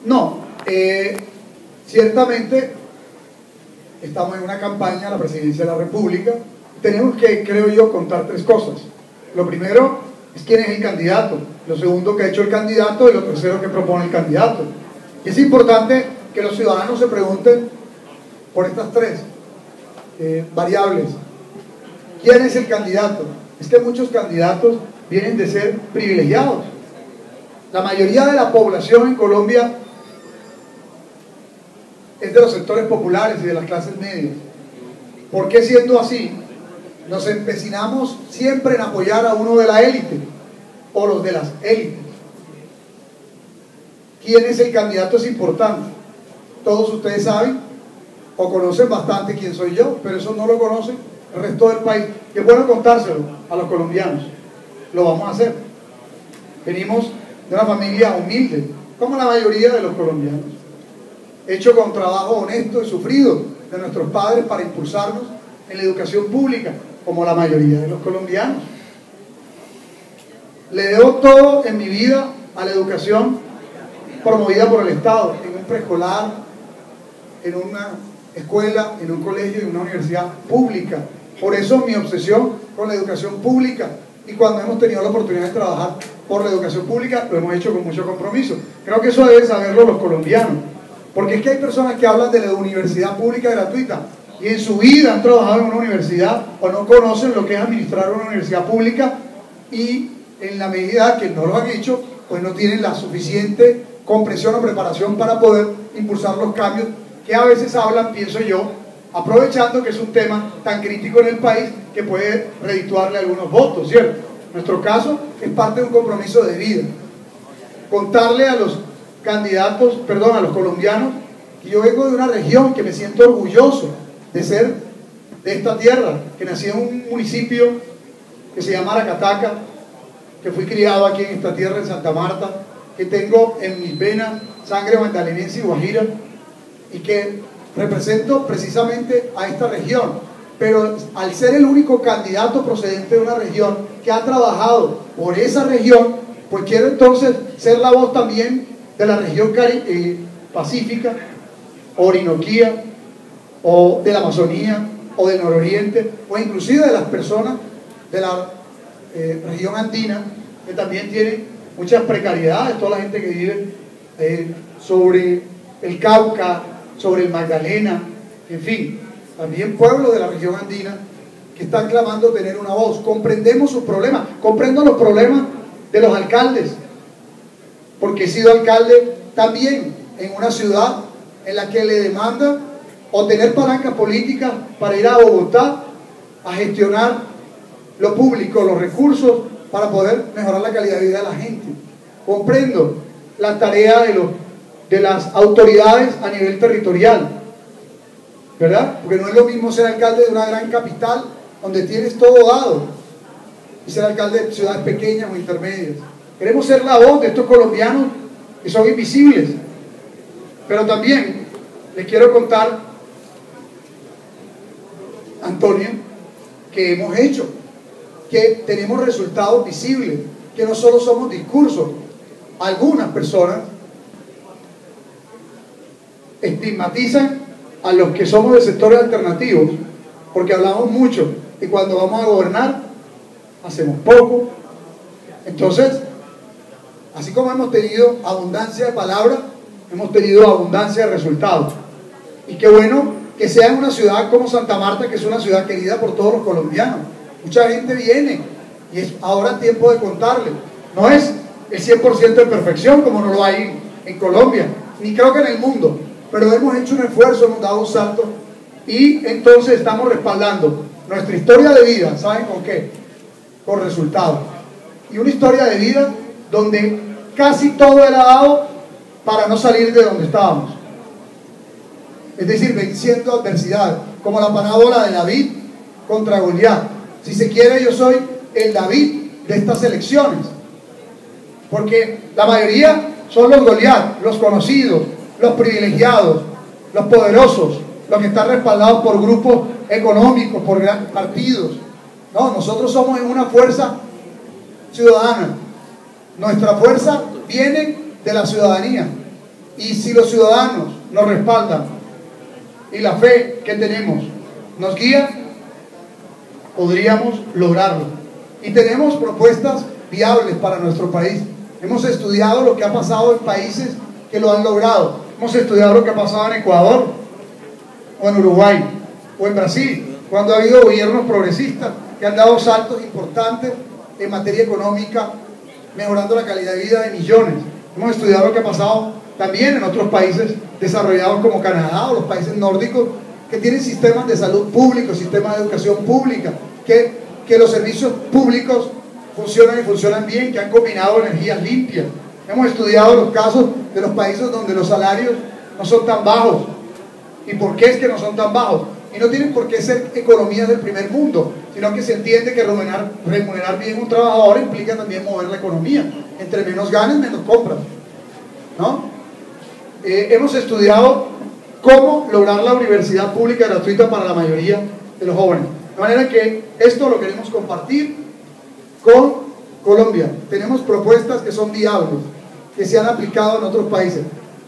No, ciertamente estamos en una campaña a la presidencia de la República. Tenemos que, creo yo, contar tres cosas. Lo primero es quién es el candidato, lo segundo que ha hecho el candidato y lo tercero que propone el candidato. Y es importante que los ciudadanos se pregunten por estas tres variables. ¿Quién es el candidato? Es que muchos candidatos vienen de ser privilegiados. La mayoría de la población en Colombia es de los sectores populares y de las clases medias. ¿Por qué, siendo así, nos empecinamos siempre en apoyar a uno de la élite o los de las élites? ¿Quién es el candidato? Es importante. Todos ustedes saben o conocen bastante quién soy yo, pero eso no lo conocen el resto del país. Y es bueno contárselo a los colombianos. Lo vamos a hacer. Venimos de una familia humilde, como la mayoría de los colombianos, hecho con trabajo honesto y sufrido de nuestros padres para impulsarnos en la educación pública, como la mayoría de los colombianos. Le debo todo en mi vida a la educación promovida por el Estado, en un preescolar, en una escuela, en un colegio y en una universidad pública. Por eso mi obsesión con la educación pública, y cuando hemos tenido la oportunidad de trabajar por la educación pública, lo hemos hecho con mucho compromiso. Creo que eso deben saberlo los colombianos, porque es que hay personas que hablan de la universidad pública gratuita y en su vida han trabajado en una universidad o no conocen lo que es administrar una universidad pública, y en la medida que no lo han hecho, pues no tienen la suficiente comprensión o preparación para poder impulsar los cambios que a veces hablan, pienso yo, aprovechando que es un tema tan crítico en el país que puede redituarle algunos votos, ¿cierto? Nuestro caso es parte de un compromiso de vida. Contarle a los candidatos, perdón, a los colombianos, que yo vengo de una región que me siento orgulloso de ser de esta tierra, que nací en un municipio que se llama Aracataca, que fui criado aquí en esta tierra, en Santa Marta, que tengo en mis venas sangre magdalenense y guajira, y que represento precisamente a esta región. Pero al ser el único candidato procedente de una región que ha trabajado por esa región, pues quiero entonces ser la voz también de la región pacífica, Orinoquía, o de la Amazonía, o del nororiente, o inclusive de las personas de la región andina, que también tiene muchas precariedades, toda la gente que vive sobre el Cauca, sobre el Magdalena, en fin, también pueblos de la región andina que están clamando tener una voz. Comprendemos sus problemas, comprendo los problemas de los alcaldes, porque he sido alcalde también en una ciudad en la que le demandan o tener palancas políticas para ir a Bogotá a gestionar lo público, los recursos, para poder mejorar la calidad de vida de la gente. Comprendo la tarea de las autoridades a nivel territorial, ¿verdad? Porque no es lo mismo ser alcalde de una gran capital donde tienes todo dado y ser alcalde de ciudades pequeñas o intermedias. Queremos ser la voz de estos colombianos que son invisibles. Pero también les quiero contar, Antonio, que hemos hecho, que tenemos resultados visibles, que no solo somos discursos. Algunas personas estigmatizan a los que somos de sectores alternativos porque hablamos mucho y cuando vamos a gobernar hacemos poco. Entonces, así como hemos tenido abundancia de palabras, hemos tenido abundancia de resultados. Y qué bueno que sea en una ciudad como Santa Marta, que es una ciudad querida por todos los colombianos. Mucha gente viene y es ahora tiempo de contarle. No es el 100% de perfección como no lo hay en Colombia, ni creo que en el mundo, pero hemos hecho un esfuerzo, hemos dado un salto y entonces estamos respaldando nuestra historia de vida. ¿Saben con qué? Con resultados. Y una historia de vida donde casi todo era dado para no salir de donde estábamos, es decir, venciendo adversidades, como la parábola de David contra Goliat. Si se quiere, yo soy el David de estas elecciones, porque la mayoría son los Goliat, los conocidos, los privilegiados, los poderosos, los que están respaldados por grupos económicos, por grandes partidos. No, nosotros somos una fuerza ciudadana. Nuestra fuerza viene de la ciudadanía. Y si los ciudadanos nos respaldan y la fe que tenemos nos guía, podríamos lograrlo. Y tenemos propuestas viables para nuestro país. Hemos estudiado lo que ha pasado en países que lo han logrado. Hemos estudiado lo que ha pasado en Ecuador, o en Uruguay, o en Brasil, cuando ha habido gobiernos progresistas que han dado saltos importantes en materia económica, mejorando la calidad de vida de millones. Hemos estudiado lo que ha pasado también en otros países desarrollados como Canadá o los países nórdicos, que tienen sistemas de salud públicos, sistemas de educación pública, que los servicios públicos funcionan y funcionan bien, que han combinado energías limpias. Hemos estudiado los casos de los países donde los salarios no son tan bajos. ¿Y por qué es que no son tan bajos? Y no tienen por qué ser economías del primer mundo, sino que se entiende que remunerar bien un trabajador implica también mover la economía. Entre menos ganes, menos compras, ¿no? Hemos estudiado cómo lograr la universidad pública gratuita para la mayoría de los jóvenes. De manera que esto lo queremos compartir con Colombia. Tenemos propuestas que son viables, que se han aplicado en otros países.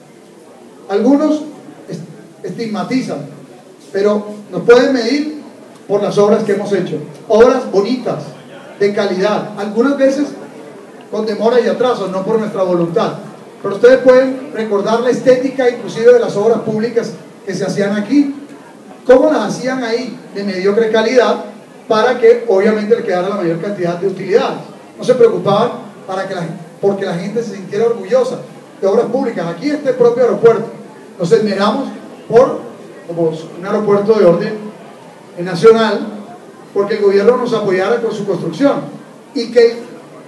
Algunos estigmatizan, pero nos pueden medir por las obras que hemos hecho. Obras bonitas, de calidad, algunas veces con demora y atraso, no por nuestra voluntad. Pero ustedes pueden recordar la estética inclusive de las obras públicas que se hacían aquí, cómo las hacían ahí de mediocre calidad para que obviamente le quedara la mayor cantidad de utilidades. No se preocupaban porque la gente se sintiera orgullosa de obras públicas. Aquí este propio aeropuerto nos esmeramos como un aeropuerto de orden nacional, porque el gobierno nos apoyara con su construcción y que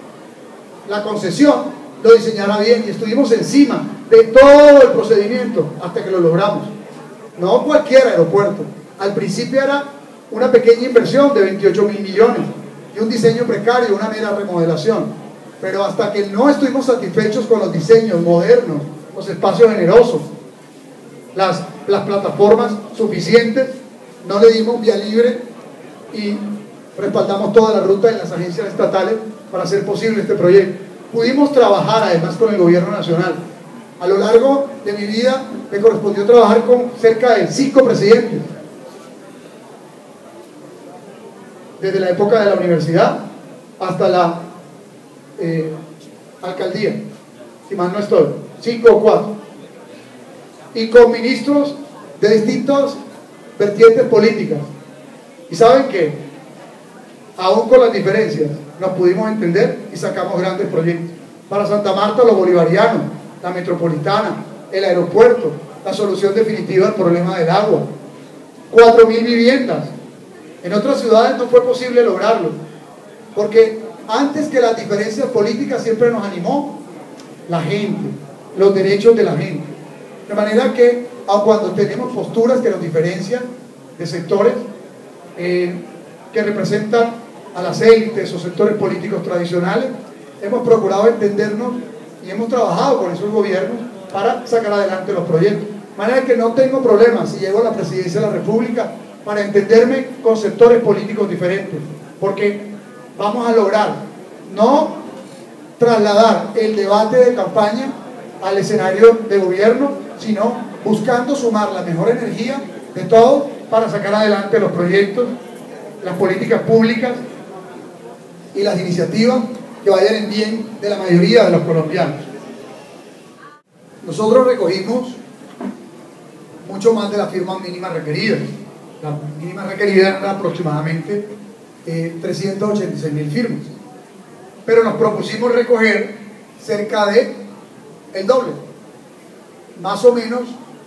la concesión lo diseñara bien, y estuvimos encima de todo el procedimiento hasta que lo logramos. No cualquier aeropuerto. Al principio era una pequeña inversión de 28.000 millones y un diseño precario, una mera remodelación. Pero hasta que no estuvimos satisfechos con los diseños modernos, los espacios generosos, las plataformas suficientes, no le dimos vía libre y respaldamos toda la ruta en las agencias estatales para hacer posible este proyecto. Pudimos trabajar además con el gobierno nacional. A lo largo de mi vida me correspondió trabajar con cerca de 5 presidentes, desde la época de la universidad hasta la alcaldía, si mal no estoy, 5 o 4, y con ministros de distintas vertientes políticas. Y saben que aún con las diferencias nos pudimos entender y sacamos grandes proyectos. Para Santa Marta, los bolivarianos, la metropolitana, el aeropuerto, la solución definitiva del problema del agua, 4.000 viviendas. En otras ciudades no fue posible lograrlo, porque antes que las diferencias políticas siempre nos animó la gente, los derechos de la gente. De manera que, aun cuando tenemos posturas que nos diferencian de sectores que representan a las élites o sectores políticos tradicionales, hemos procurado entendernos y hemos trabajado con esos gobiernos para sacar adelante los proyectos. De manera que no tengo problemas si llego a la presidencia de la República para entenderme con sectores políticos diferentes, porque vamos a lograr no trasladar el debate de campaña al escenario de gobierno, sino buscando sumar la mejor energía de todos para sacar adelante los proyectos, las políticas públicas y las iniciativas que vayan en bien de la mayoría de los colombianos. Nosotros recogimos mucho más de la firma mínima requerida. La mínima requerida era aproximadamente 386.000 firmas, pero nos propusimos recoger cerca de el doble, más o menos,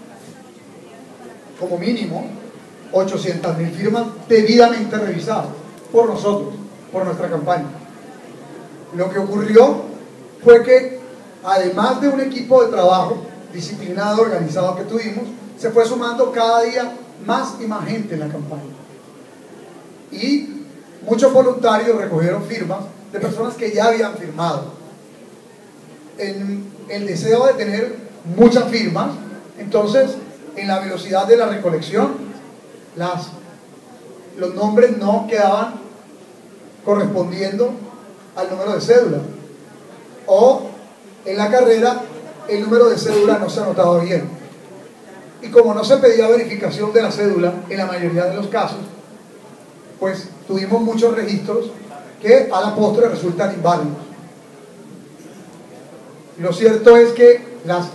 como mínimo 800.000 firmas debidamente revisadas por nosotros, por nuestra campaña. Lo que ocurrió fue que, además de un equipo de trabajo disciplinado, organizado que tuvimos, se fue sumando cada día más y más gente en la campaña. Y muchos voluntarios recogieron firmas de personas que ya habían firmado. En el deseo de tener muchas firmas, entonces, en la velocidad de la recolección, los nombres no quedaban correspondiendo al número de cédula, o en la carrera el número de cédula no se anotaba bien. Y como no se pedía verificación de la cédula en la mayoría de los casos, pues tuvimos muchos registros que a la postre resultan inválidos. Lo cierto es que las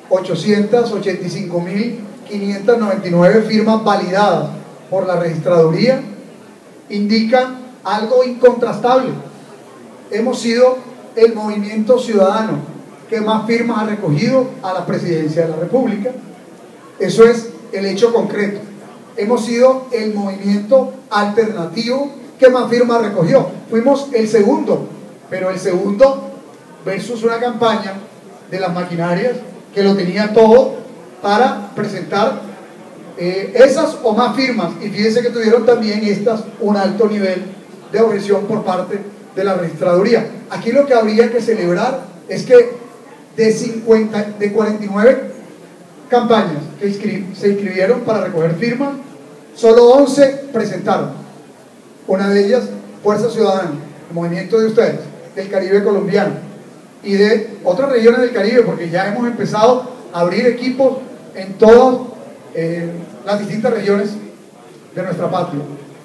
885.599 firmas validadas por la registraduría indican algo incontrastable. Hemos sido el movimiento ciudadano que más firmas ha recogido a la presidencia de la República. Eso es el hecho concreto. Hemos sido el movimiento alternativo que más firmas recogió. Fuimos el segundo, pero el segundo versus una campaña de las maquinarias que lo tenía todo para presentar esas o más firmas. Y fíjense que tuvieron también estas un alto nivel de objeción por parte de la registraduría. Aquí lo que habría que celebrar es que de 49 campañas que se inscribieron para recoger firmas, solo 11 presentaron. Una de ellas, Fuerza Ciudadana, el movimiento de ustedes, del Caribe colombiano y de otras regiones del Caribe, porque ya hemos empezado a abrir equipos en todas las distintas regiones de nuestra patria.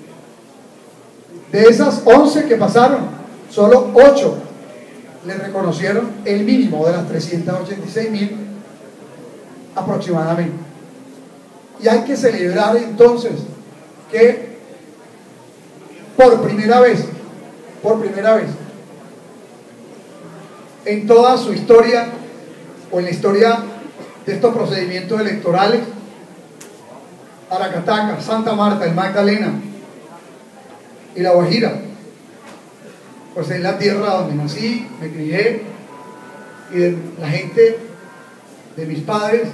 De esas 11 que pasaron, solo 8 le reconocieron el mínimo de las 386.000 aproximadamente. Y hay que celebrar entonces que por primera vez en toda su historia o en la historia de estos procedimientos electorales, Aracataca, Santa Marta, el Magdalena y La Guajira, pues es la tierra donde nací, me crié, y de la gente de mis padres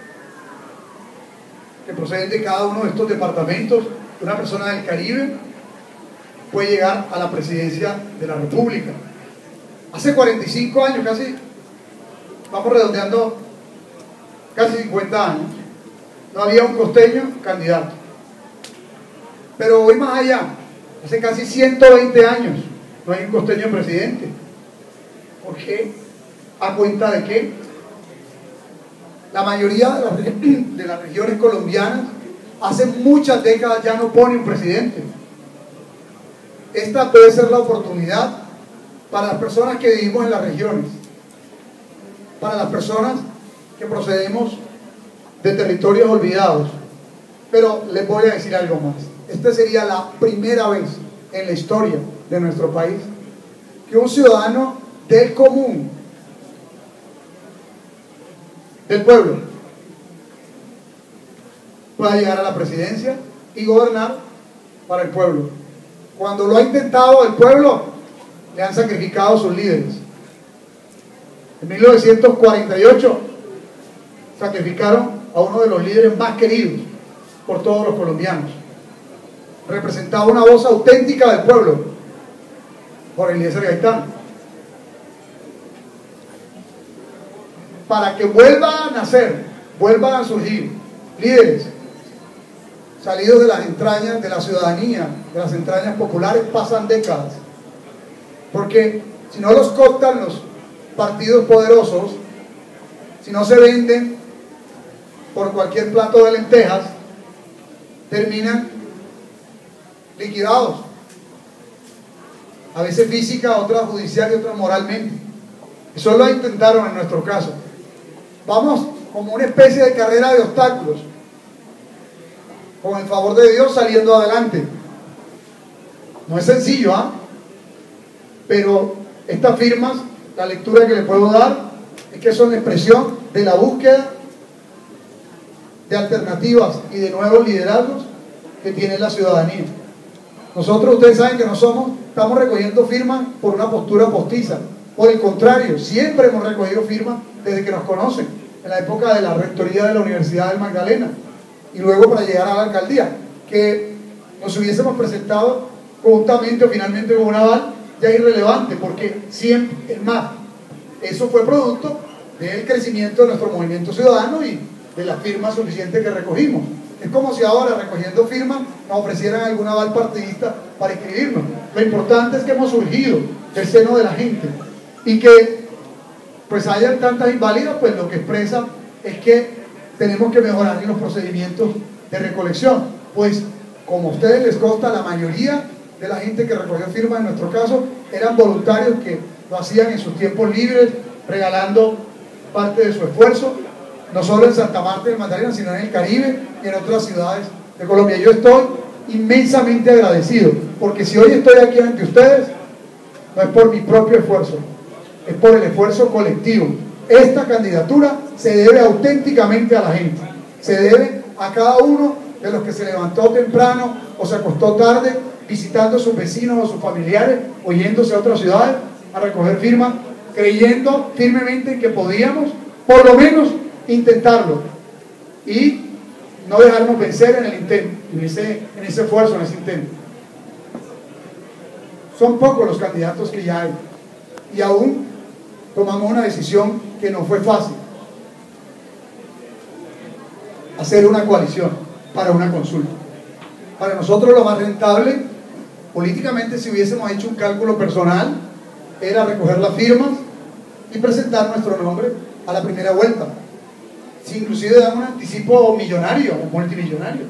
que proceden de cada uno de estos departamentos. Una persona del Caribe puede llegar a la presidencia de la República. Hace 45 años, casi, vamos redondeando, casi 50 años, no había un costeño candidato. Pero voy más allá, hace casi 120 años no hay un costeño presidente. ¿Por qué? ¿A cuenta de qué? La mayoría de las regiones colombianas hace muchas décadas ya no pone un presidente. Esta puede ser la oportunidad para las personas que vivimos en las regiones, para las personas que procedemos de territorios olvidados. Pero les voy a decir algo más. Esta sería la primera vez en la historia de nuestro país que un ciudadano del común, del pueblo, pueda llegar a la presidencia y gobernar para el pueblo. Cuando lo ha intentado el pueblo, le han sacrificado sus líderes. En 1948 sacrificaron a uno de los líderes más queridos por todos los colombianos. Representaba una voz auténtica del pueblo, Jorge Eliezer Gaitán. Para que vuelva a nacer, vuelvan a surgir líderes salidos de las entrañas de la ciudadanía, de las entrañas populares, pasan décadas. Porque si no los cooptan los partidos poderosos, si no se venden por cualquier plato de lentejas, terminan liquidados. A veces física, otras judicial y otras moralmente. Eso lo intentaron en nuestro caso. Vamos como una especie de carrera de obstáculos, con el favor de Dios saliendo adelante. No es sencillo, ¿ah? Pero estas firmas, la lectura que le puedo dar es que son expresión de la búsqueda de alternativas y de nuevos liderazgos que tiene la ciudadanía. Nosotros, ustedes saben que no estamos recogiendo firmas por una postura postiza. Por el contrario, siempre hemos recogido firmas desde que nos conocen, en la época de la rectoría de la Universidad del Magdalena y luego para llegar a la alcaldía. Que nos hubiésemos presentado conjuntamente o finalmente con un aval ya irrelevante, porque siempre, es más, eso fue producto del crecimiento de nuestro movimiento ciudadano y de las firmas suficientes que recogimos. Es como si ahora, recogiendo firmas, nos ofrecieran algún aval partidista para inscribirnos. Lo importante es que hemos surgido del seno de la gente y que pues hayan tantas inválidas, pues lo que expresa es que tenemos que mejorar en los procedimientos de recolección, pues como a ustedes les consta, la mayoría de la gente que recogió firmas en nuestro caso eran voluntarios que lo hacían en sus tiempos libres, regalando parte de su esfuerzo, no solo en Santa Marta del Magdalena, sino en el Caribe y en otras ciudades de Colombia. Yo estoy inmensamente agradecido, porque si hoy estoy aquí ante ustedes, no es por mi propio esfuerzo, es por el esfuerzo colectivo. Esta candidatura se debe auténticamente a la gente, se debe a cada uno de los que se levantó temprano o se acostó tarde, visitando a sus vecinos o sus familiares, o yéndose a otras ciudades a recoger firmas, creyendo firmemente en que podíamos, por lo menos, intentarlo y no dejarnos vencer en el intento, en ese esfuerzo, en ese intento. Son pocos los candidatos que ya hay, y aún tomamos una decisión que no fue fácil: hacer una coalición para una consulta. Para nosotros lo más rentable, políticamente, si hubiésemos hecho un cálculo personal, era recoger las firmas y presentar nuestro nombre a la primera vuelta, si inclusive dan un anticipo millonario o multimillonario.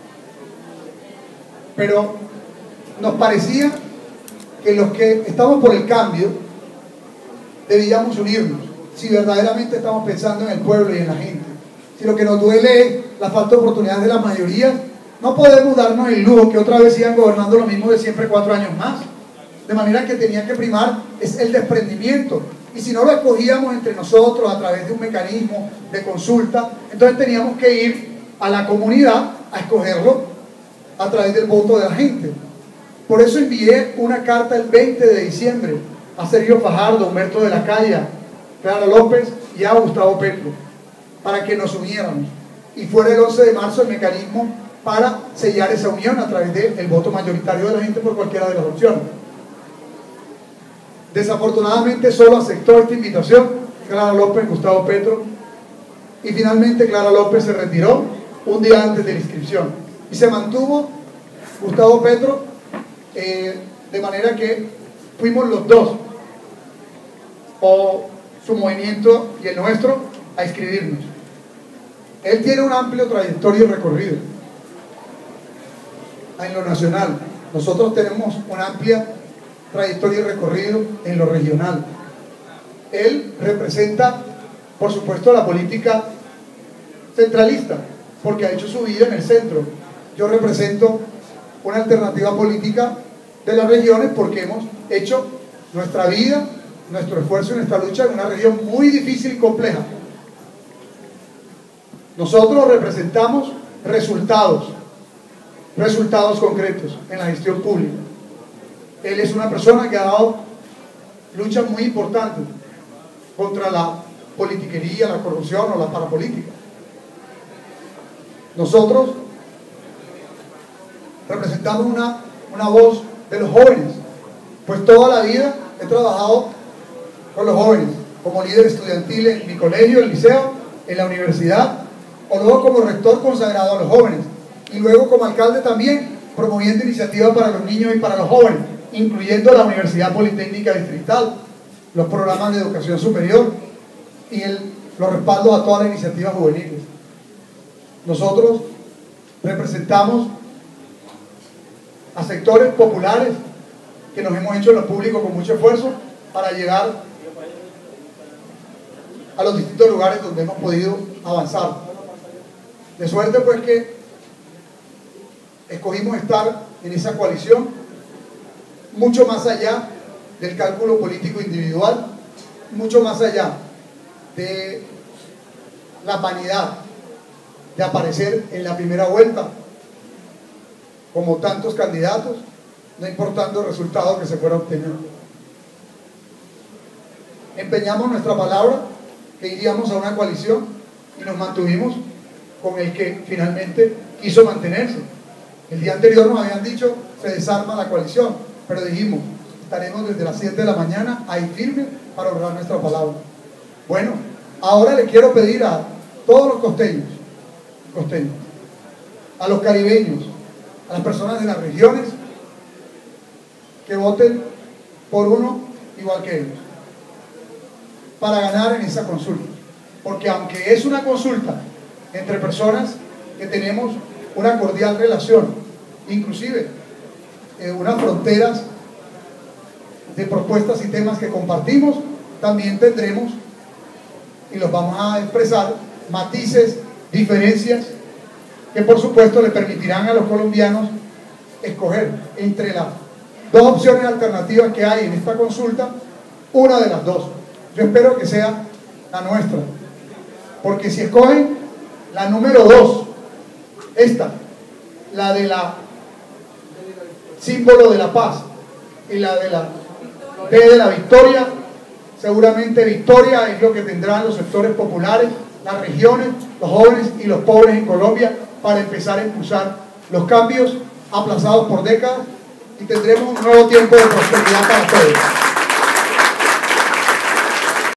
Pero nos parecía que los que estamos por el cambio debíamos unirnos, si verdaderamente estamos pensando en el pueblo y en la gente. Si lo que nos duele es la falta de oportunidades de la mayoría, no podemos darnos el lujo que otra vez sigan gobernando lo mismo de siempre 4 años más. De manera que tenía que primar es el desprendimiento. Y si no lo escogíamos entre nosotros a través de un mecanismo de consulta, entonces teníamos que ir a la comunidad a escogerlo a través del voto de la gente. Por eso envié una carta el 20 de diciembre a Sergio Fajardo, Humberto de la Calle, Clara López y a Gustavo Petro, para que nos uniéramos. Y fuera el 11 de marzo el mecanismo para sellar esa unión a través del voto mayoritario de la gente por cualquiera de las opciones. Desafortunadamente solo aceptó esta invitación Clara López, Gustavo Petro, y finalmente Clara López se retiró un día antes de la inscripción y se mantuvo Gustavo Petro, de manera que fuimos los dos, o su movimiento y el nuestro, a inscribirnos. Él tiene un amplio trayectoria y recorrido en lo nacional. Nosotros tenemos una amplia trayectoria y recorrido en lo regional. Él representa, por supuesto, la política centralista, porque ha hecho su vida en el centro. Yo represento una alternativa política de las regiones, porque hemos hecho nuestra vida, nuestro esfuerzo y nuestra lucha en una región muy difícil y compleja. Nosotros representamos resultados concretos en la gestión pública. Él es una persona que ha dado luchas muy importantes contra la politiquería, la corrupción o la parapolítica. Nosotros representamos una voz de los jóvenes, pues toda la vida he trabajado con los jóvenes, como líder estudiantil en mi colegio, el liceo, en la universidad, o luego como rector consagrado a los jóvenes, y luego como alcalde también, promoviendo iniciativas para los niños y para los jóvenes, incluyendo la Universidad Politécnica Distrital, los programas de educación superior y los respaldos a todas las iniciativas juveniles. Nosotros representamos a sectores populares que nos hemos hecho en lo público con mucho esfuerzo para llegar a los distintos lugares donde hemos podido avanzar. De suerte pues que escogimos estar en esa coalición, mucho más allá del cálculo político individual, mucho más allá de la vanidad de aparecer en la primera vuelta como tantos candidatos, no importando el resultado que se fuera a obtener. Empeñamos nuestra palabra que iríamos a una coalición y nos mantuvimos con el que finalmente quiso mantenerse. El día anterior nos habían dicho se desarma la coalición, pero dijimos estaremos desde las 7 de la mañana ahí firmes para honrar nuestra palabra. Bueno, ahora le quiero pedir a todos los costeños, a los caribeños, a las personas de las regiones, que voten por uno igual que ellos, para ganar en esa consulta. Porque aunque es una consulta entre personas que tenemos una cordial relación, inclusive unas fronteras de propuestas y temas que compartimos, también tendremos, y los vamos a expresar, matices, diferencias, que por supuesto le permitirán a los colombianos escoger entre las dos opciones alternativas que hay en esta consulta, una de las dos. Yo espero que sea la nuestra, porque si escogen la número 2, esta, la de la símbolo de la paz y la de la P de la victoria, seguramente victoria es lo que tendrán los sectores populares, las regiones, los jóvenes y los pobres en Colombia para empezar a impulsar los cambios aplazados por décadas, y tendremos un nuevo tiempo de prosperidad para todos.